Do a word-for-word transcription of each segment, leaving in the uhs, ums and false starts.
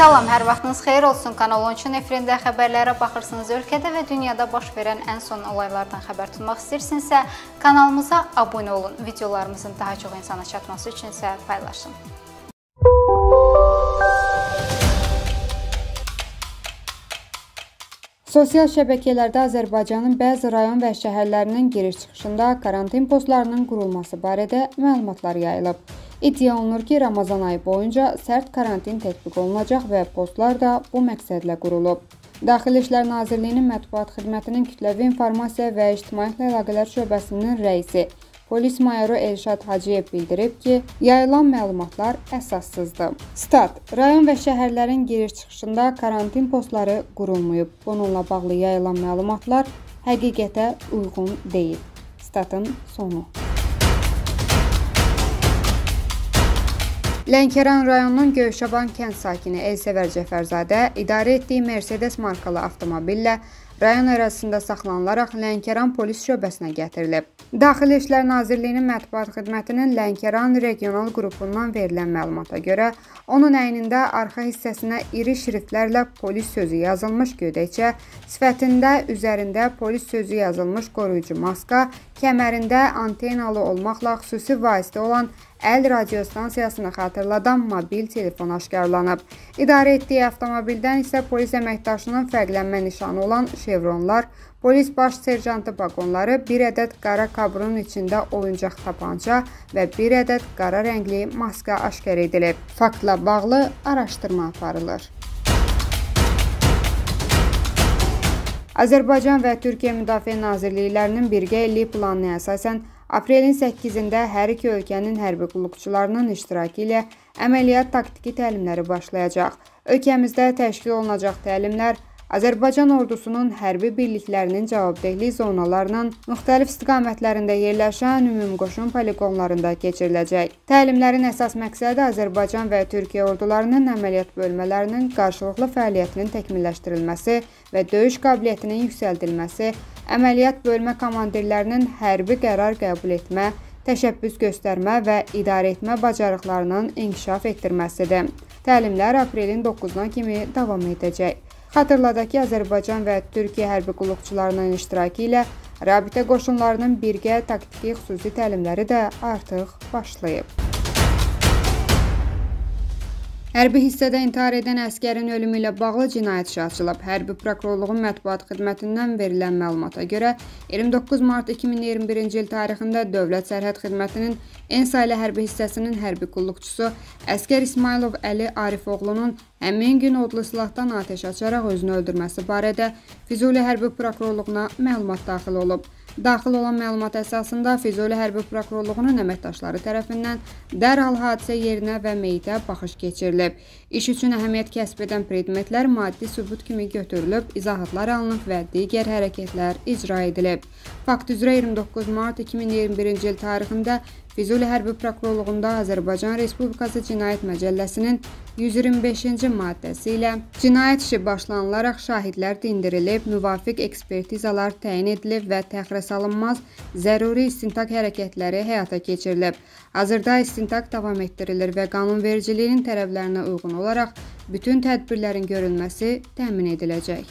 Salam, hər vaxtınız xeyir olsun. Kanal on üçün efirində xəbərlərə baxırsınız. Ölkədə və dünyada baş verən ən son olaylardan xəbər tutmaq istəyirsinizsə, kanalımıza abunə olun. Videolarımızın daha çox insana çatması üçün isə paylaşın. Sosial şəbəkələrdə Azərbaycanın bəzi rayon və şəhərlərinin giriş-çıxışında karantin postlarının qurulması barədə məlumatlar yayılıb. İddia olunur ki, Ramazan ayı boyunca sərt karantin tətbiq olunacaq və postlar da bu məqsədlə qurulub. Daxili İşlər Nazirliyinin Mətbuat Xidmətinin Kütləvi İnformasiya və İctimaiyyətlə Əlaqələr Şöbəsinin rəisi Polis mayoru Elşad Hacıyev bildirib ki, yayılan məlumatlar əsassızdır. Stat, rayon və şəhərlərin giriş-çıxışında karantin postları qurulmayıb. Bununla bağlı yayılan məlumatlar həqiqətə uyğun deyil. Statın sonu. Lənkəran rayonunun Göyşaban kənd sakini Elsəvər Cəfərzadə idarə etdiyi Mercedes markalı avtomobillə rayon ərazisində saxlanılaraq Lənkəran polis şöbəsinə gətirilib. Daxili İşlər Nazirliyinin Mətbuat Xidmətinin Lənkəran regional qrupundan verilən məlumata görə, onun əynində arxa hissəsinə iri şriftlərlə polis sözü yazılmış gödəkçə, sifətində üzərində polis sözü yazılmış qoruyucu maska, kəmərində antenalı olmaqla xüsusi vasitə olan əl radiostansiyasını xatırladan mobil telefon aşkarlanıb. İdarə etdiyi avtomobildən isə polis əməkdaşının fərqlənmə nişanı olan şevronlar, polis baş serjantı baqonları, bir ədəd qara kabrunun içində oyuncaq tapanca və bir ədəd qara rəngli maska aşkar edilib. Faktla bağlı araşdırma aparılır. Azərbaycan və Türkiyə Müdafiə Nazirliklərinin birgə illik planına əsasən aprelin səkkizində hər iki ölkənin hərbi qulluqçularının iştirakı ilə əməliyyat taktiki təlimləri başlayacaq. Ölkəmizdə təşkil olunacaq təlimlər Azərbaycan ordusunun hərbi birliklərinin cavabdehlik zonalarının müxtəlif istiqamətlərində yerləşən ümumqoşun poliqonlarında keçiriləcək. Təlimlərin əsas məqsədi Azərbaycan və Türkiyə ordularının əməliyyat bölmələrinin qarşılıqlı fəaliyyətinin təkmilləşdirilməsi və döyüş qabiliyyətinin yüksəldilməsi, əməliyyat bölmə komandirlərinin hərbi qərar qəbul etmə, təşəbbüs göstərmə və idarə etmə bacarıqlarının inkişaf etdirməsidir. Təlimlər aprelin doqquzuna kimi davam edəcək. Xatırladaq ki, Azərbaycan və Türkiyə hərbi qulluqçularının iştirakı ilə rabitə qoşunlarının birgə taktiki xüsusi təlimləri də artıq başlayıb. Hərbi hissədə intihar edən əskərin ölümü ilə bağlı cinayət işi açılıb. Hərbi prokurorluğun mətbuat xidmətindən verilən məlumata görə iyirmi doqquz mart iki min iyirmi birinci il tarixində Dövlət Sərhəd Xidmətinin Ensaylı hərbi hissəsinin hərbi qulluqçusu Əskər İsmailov Əli Arifoğlunun həmin gün odlu silahdan atəş açaraq özünü öldürməsi barədə Füzuli hərbi prokurorluğuna məlumat daxil olub. Daxil olan məlumat əsasında Füzuli hərbi prokurorluğunun əməkdaşları tərəfindən dərhal hadisə yerinə və meyitə baxış keçirilib. İş üçün əhəmiyyət kəsb edən predmetlər maddi sübut kimi götürülüb, izahatlar alınıb və digər hərəkətlər icra edilib. Fakt üzrə iyirmi doqquz mart iki min iyirmi birinci il tarixində Füzuli hərbi prokurorluğunda Azərbaycan Respublikası Cinayət Məcəlləsinin yüz iyirmi beşinci maddəsi ilə cinayət işi başlanılaraq şahidlər dindirilib, müvafiq ekspertizalar təyin edilib və təxirəsalınmaz zəruri istintaq hərəkətləri həyata keçirilib. Hazırda istintaq davam etdirilir və qanunvericiliyin tələblərinə uyğun olaraq bütün tədbirlərin görülməsi təmin ediləcək.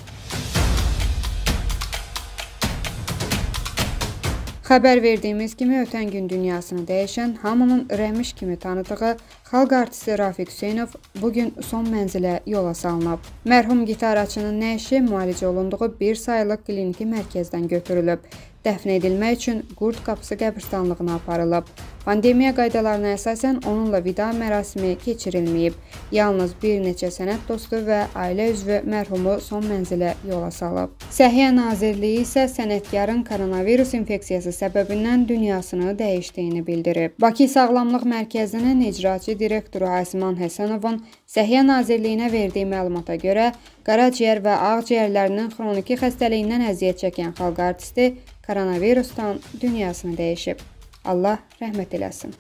Xəbər verdiyimiz kimi ötən gün dünyasını dəyişən, hamının Rəmiş kimi tanıdığı xalq artisti Rafiq Hüseynov bugün son mənzilə yola salınıb. Mərhum gitarçının nəşi müalicə olunduğu bir sayılıq kliniki mərkəzdən götürülüb. Dəfn edilmək üçün Qurd Qapısı qəbirstanlığına aparılıb. Pandemiya qaydalarına əsasən onunla vida mərasimi keçirilməyib. Yalnız bir neçə sənət dostu və ailə üzvü mərhumu son mənzilə yola salıb. Səhiyyə Nazirliyi isə sənətkarın koronavirus infeksiyası səbəbindən dünyasını dəyişdiyini bildirib. Bakı Sağlamlıq Mərkəzinin icraçı direktoru Asiman Həsənovun Səhiyyə Nazirliyinə verdiyi məlumata görə qaraciyər və ağciyərlərinin xroniki xəstəliyindən əziyyət çəkən xalq artisti koronavirusdan dünyasını dəyişib. Allah rəhmət eləsin.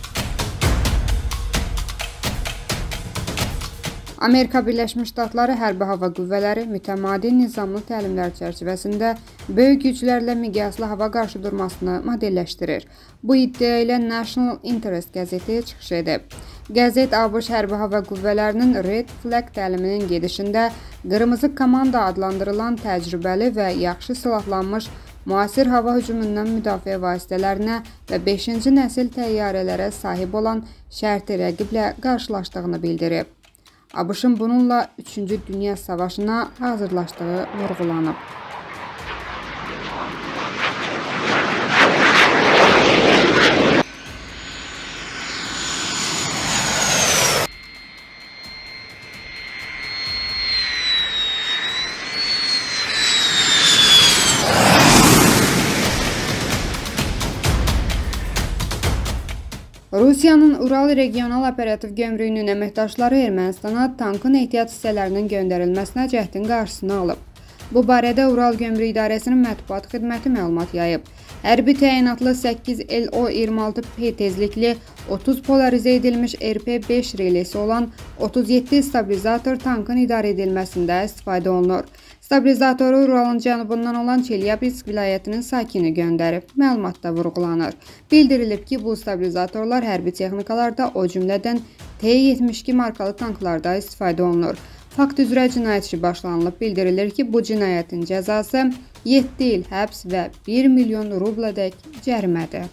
Amerika Birləşmiş Ştatları Hərbi Hava Qüvvələri mütəmadi nizamlı təlimlər çərçivəsində böyük güclərlə miqyaslı hava qarşıdurmasını modelləşdirir. Bu iddia ilə National Interest qəzeti çıxış edib. Qəzet ABŞ Hərbi Hava Qüvvələrinin Red Flag təliminin gedişində Qırmızı Komanda adlandırılan təcrübəli və yaxşı silahlanmış müasir hava hücumundan müdafiə vasitələrinə və beşinci nəsil təyyarələrə sahib olan şərti rəqiblə qarşılaşdığını bildirib. ABŞ-ın bununla üçüncü Dünya Savaşına hazırlaşdığı vurğulanıb. Rusiyanın Ural Regional Operativ Gömrüyünün əməkdaşları Ermənistana tankın ehtiyat hissələrinin göndərilməsinə cəhdin qarşısını alıb. Bu barədə Ural Gömrük İdarəsinin mətbuat xidməti məlumat yayıb. Hərbi təyinatlı səkkiz L O iyirmi altı P tezlikli otuz polarizə edilmiş R P beş relesi olan otuz yeddi stabilizator tankın idarə edilməsində istifadə olunur. Stabilizatoru Uralın cənubundan olan Çelyabinsk vilayətinin sakini göndərib. Məlumatda vurğulanır. Bildirilib ki, bu stabilizatorlar hərbi texnikalarda, o cümlədən T yetmiş iki markalı tanklarda istifadə olunur. Fakt üzrə cinayət işi başlanılıb. Bildirilir ki, bu cinayətin cəzası yeddi il həbs və bir milyon rubladək cərimədir.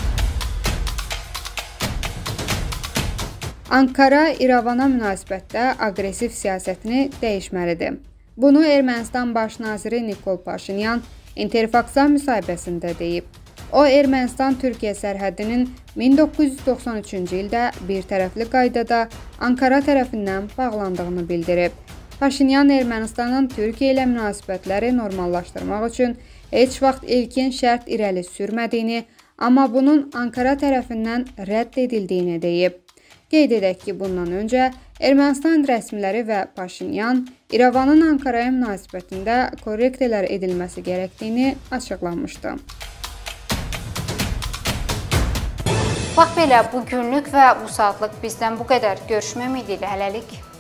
Ankara İrəvana münasibətdə aqressiv siyasətini dəyişməlidir. Bunu Ermənistan baş naziri Nikol Paşinyan Interfax-a müsahibəsində deyib. O, Ermənistan-Türkiyə sərhədinin min doqquz yüz doxsan üçüncü ildə bir tərəfli qaydada Ankara tərəfindən bağlandığını bildirib. Paşinyan Ermənistanın Türkiyə ilə münasibətləri normallaşdırmaq üçün heç vaxt ilkin şərt irəli sürmədiyini, amma bunun Ankara tərəfindən rədd edildiyini deyib. Qeyd edək ki, bundan öncə Ermənistan rəsmiləri və Paşinyan İrəvanın Ankaraya münasibətində korrektlər edilməsi gərəkdiyini açıqlamışdı. Bax belə, bu günlük və bu saatlıq bizdən bu qədər. Görüşmək ümidi ilə hələlik.